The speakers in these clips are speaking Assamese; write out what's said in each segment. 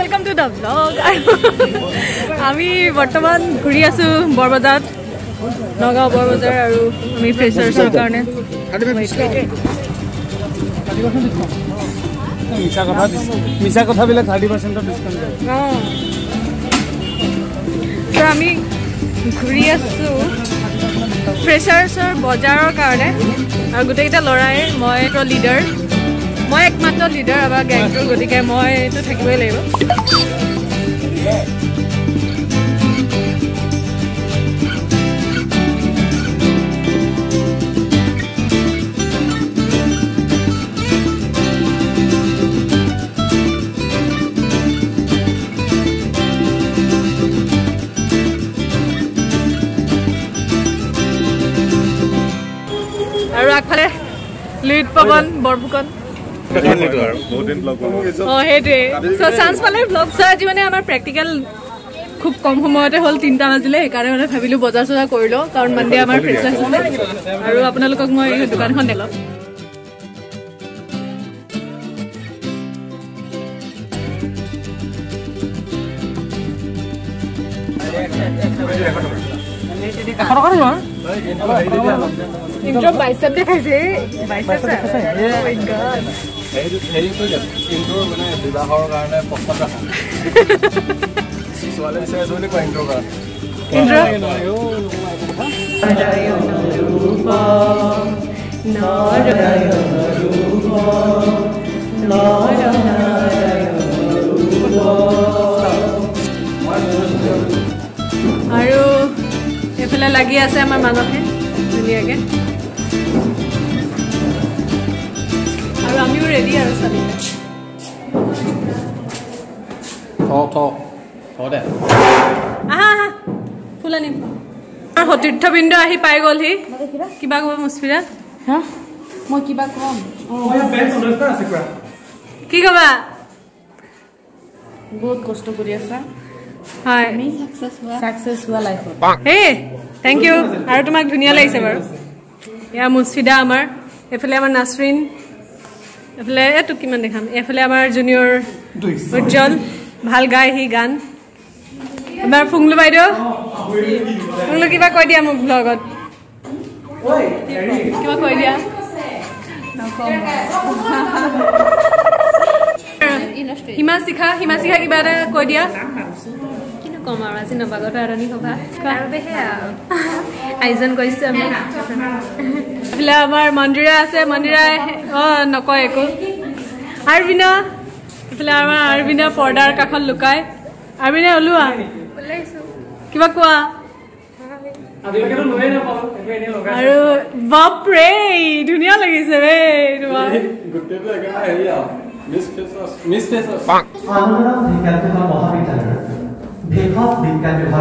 Welcome to the vlog. আমি বৰ্তমান ঘূৰি আছো বৰবাজাৰত নগাঁও বৰবাজাৰ আৰু আমি ফ্ৰেছাৰ্ছৰ কাৰণে মিছা কথা বিলে 30% ডিসকাউন্ট তো আমি ঘূৰি আছো ফ্ৰেছাৰ্ছৰ বজাৰৰ কাৰণে আৰু গোটেইকেইটা ল'ৰাই মই তো লিডাৰ মই একমাত্ৰ লিডাৰ আমাৰ গ্যাংটোৰ গতিকে মই তো থাকিবই লাগিব আৰু আগফালে লিড পবন বৰফুকন হেইটোৱে সো চান্স পালে ব্লগ চা আজি মানে আমাৰ প্ৰেক্টিকেল খুব কম সময়তে হল 3টা বাজিলে সেইকাৰণে মানে ভাবিলো বজাৰ চজাৰ কৰি লওঁ কাৰণ মানডে আমাৰ ফ্ৰেছাৰ্ছ আছে আৰু আপোনালোকক মই দোকানখন দেখাম intro bicep দেখাইছে bicep oh my god হেৰি কই যা intro মানে বিবাহৰ কাৰণে প্ৰস্তাৱ ৰাখা সোৱালে বিচাৰে জনে কই intro কৰা intro আৰু এফালে লাগি আছে আমাৰ মানসে ধুনীয়াকে আৰু আমিও ৰেডি আৰু চালি দে আহা ফুল আনিম আৰু সতীৰ্থবিন্দু আহি পাই গ'লহি কিবা ক'ব মুস্ফিৰা হা মই কিবা কম কি ক'বা বহুত কষ্ট কৰি আছা হয় আমি সাকসেস হোৱা লাইফত হে থ্যাংক ইউ আৰু তোমাক ধুনিয়া লাগিছে বাৰু ইয়া মুস্ফিদা আমাৰ এফালে আমাৰ নাসৰিন এফালে এটো কিমান দেখাম এফালে আমাৰ জুনিয়ৰ উজ্জ্বল ভাল গায় হি গান এবাৰ ফুংলু বাইদেউ ফুংলু কিবা কৈ দিয়া মোক ব্লগত কিবা কৈ দিয়া হিমাশিখা কিবা এটা কৈ দিয়া কিন্তু কম আৰু আজি নবাগত আৰণি সভা আৰু বেহে আয়োজন কৰিছে আমি এফালে আমাৰ মন্দিৰা আছে মন্দিৰা নকয় একো আৰবিনা এফালে আমাৰ আৰবিনা পৰ্দাৰ কাষত লুকাই আৰবিনা ওলোৱা কিবা কোৱা আৰু বাপৰে ধুনীয়া লাগিছে বে তোমাৰ মিস ফেসাস ভেষজ বিজ্ঞান বিভাগ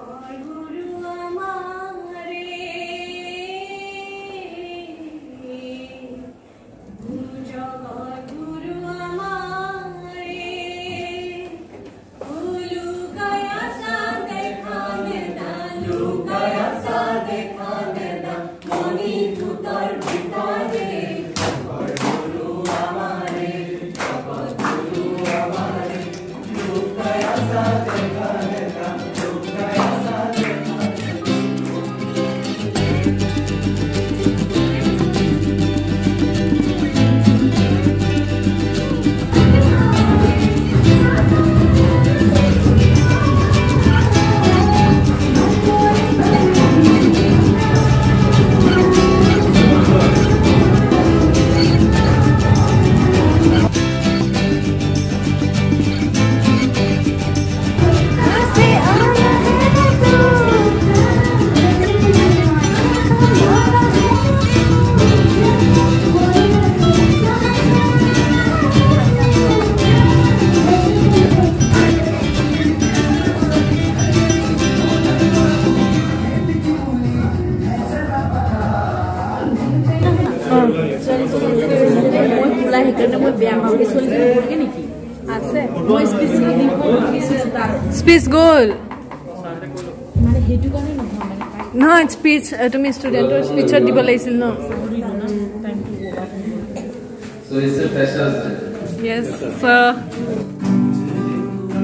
Speech goal. No, it's speech. তুমি স্টুডেন্টৰ স্পিচত দিব লাগিছিল ন So it's a precious day. Yes.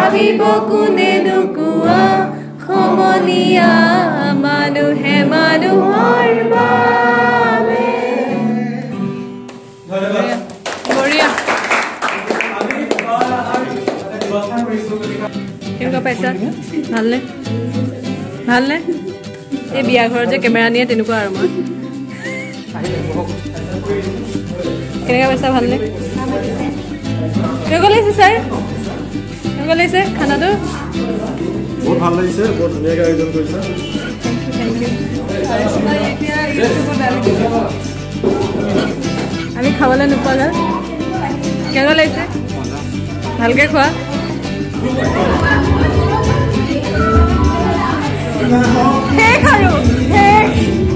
ভাবিব কোনে নুকুৱা সমনীয়া মানুহে মানুহৰ বাবে বঢ়িয়া কেনেকুৱা পাইছা ভালনে ভালনে এই বিয়া ঘৰত যে কেমেৰা নিয়ে তেনেকুৱা আৰু মই কেনেকুৱা পাইছা ভালনে কেনেকুৱা লাগিছে ছাৰ কেনেকুৱা লাগিছে খানাটো বহুত ভাল লাগিছে বহুত ধুনীয়াকৈ আয়োজন কৰিছে আমি খাবলৈ নোপোৱা গ'ল কেনেকুৱা লাগিছে ভালকৈ খোৱা শেষ আৰু শেষ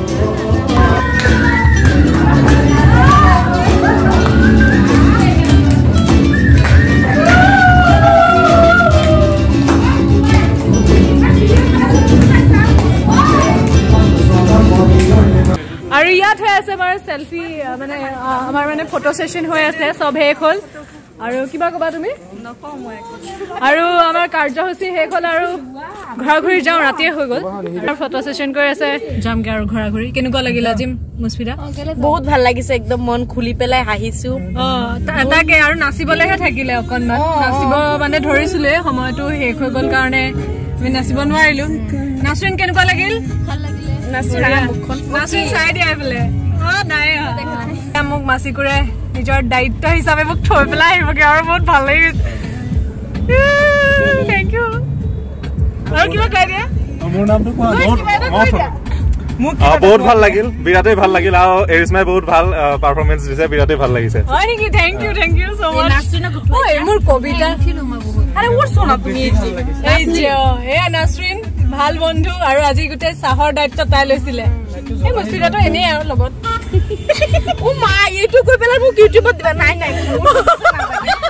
আৰু ইয়াত হৈ আছে আমাৰ সেলফি মানে আমাৰ মানে ফটো সেশন হৈ আছে সব শেষ হ'ল আৰু কিবা কবা তুমি নকওঁ মই আৰু আমাৰ কাৰ্যসূচী শেষ হ'ল আৰু ঘৰা ঘূৰি যাওঁ ৰাতিয়ে হৈ গ'ল ফটো সেশন কৰি আছে যামগে আৰু ঘৰা ঘূৰি কেনেকুৱা লাগিল আজি মুস্ফিদা বহুত ভাল লাগিছে একদম মন খুলি পেলাই হাঁহিছো তাকে আৰু নাচিবলেহে থাকিলে অকণমান নাচিব মানে ধৰিছিলে সময়টো শেষ হৈ গ'ল কাৰণে আমি নাচিব নোৱাৰিলো নাচৰিন কেনেকুৱা লাগিল ভাল লাগিলে নাচৰিন চাই দিয়া বোলে নাই মোক মাচিকুৰে নিজৰ দায়িত্ব হিচাপে মোক থৈ পেলাই আহিবগে আৰু বহুত ভাল লাগিছে থেংক ইউ আৰু কিবা কৈ দিয়া মোৰ নামটো কোৱা বহুত ভাল লাগিল বিৰাটেই ভাল লাগিল আৰু এৰিশ্মাই বহুত ভাল পাৰফৰমেন্স দিছে বিৰাটেই ভাল লাগিছে হয় নেকি থেংক ইউ সো মাচ মোৰ কবিতা আরে ওর শোনা তুমি এই যে এ নাসরিন ভাল বন্ধু আৰু আজি গুটে সাহৰ দায়িত্ব তাই লৈছিলে এই মুস্ফিদাটো এনে আৰু লগত ও মা এইটো কৈ পেলাই মোক ইউটিউবত দিবা নাই